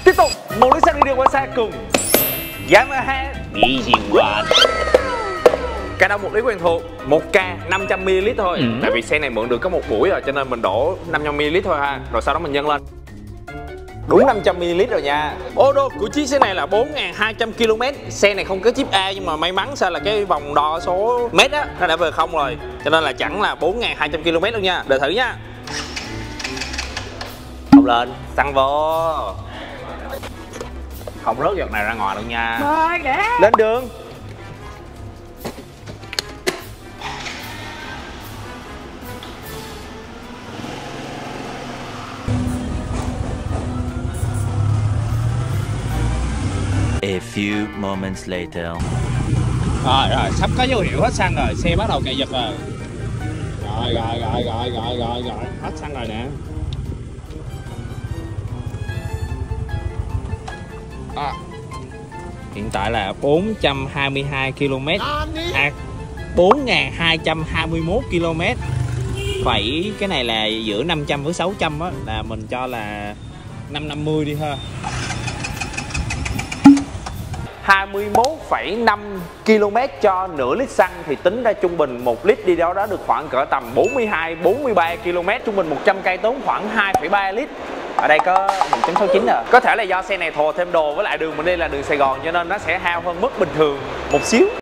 Tiếp tục, một lít xăng đi điều qua xe cùng Yamaha Easy One. Cái đó 1 lít quen thuộc, 1K 500ml thôi. Tại vì xe này mượn được có 1 buổi rồi cho nên mình đổ 500ml thôi ha. Rồi sau đó mình nhân lên. Đúng 500ml rồi nha. Ô đô của chiếc xe này là 4.200 km. Xe này không có chip A nhưng mà may mắn sao là cái vòng đo số mét á nó đã về không rồi. Cho nên là chẳng là 4.200 km đâu nha. Đợi thử nha. Không lên, xăng vô. Không rớt giọt này ra ngoài đâu nha. Rồi để Lên đường. A few moments later. Rồi, sắp có dấu hiệu hết xăng rồi, xe bắt đầu cày giật rồi. Rồi, hết xăng rồi nè. Hiện tại là 422 km. 4.221 km. Phẩy cái này là giữa 500 với 600 á, là mình cho là 550 đi ha. 21,5 km cho nửa lít xăng thì tính ra trung bình 1 lít đi đó được khoảng cỡ tầm 42-43 km. Trung bình 100 cây tốn khoảng 2,3 lít. Ở đây có 1.69 rồi. Có thể là do xe này thồ thêm đồ với lại đường mình đi là đường Sài Gòn cho nên nó sẽ hao hơn mức bình thường một xíu.